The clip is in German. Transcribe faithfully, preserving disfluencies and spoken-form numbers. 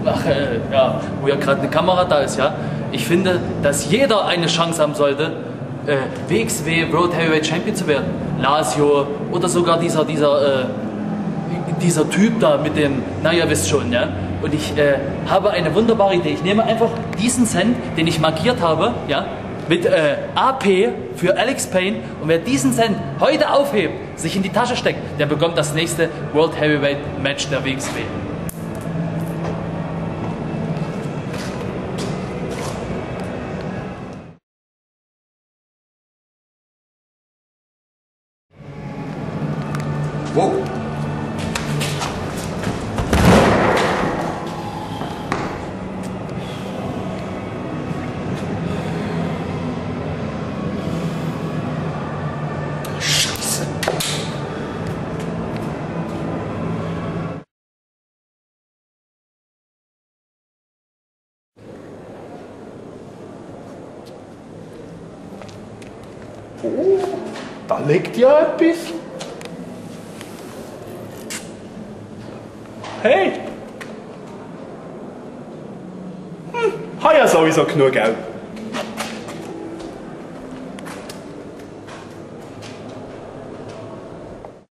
ach, äh, ja, wo ja gerade eine Kamera da ist, ja. Ich finde, dass jeder eine Chance haben sollte, äh, W X W World Heavyweight Champion zu werden. Lazio oder sogar dieser, dieser, äh, dieser Typ da mit dem, naja, wisst schon, ja. Und ich äh, habe eine wunderbare Idee. Ich nehme einfach diesen Cent, den ich markiert habe, ja, mit äh, A P für Alex Payne, und wer diesen Cent heute aufhebt, sich in die Tasche steckt, der bekommt das nächste World Heavyweight Match der W X W. Wow. Scheiße. Oh, da liegt ja etwas. Hey! Hm, habe ja sowieso genug Geld.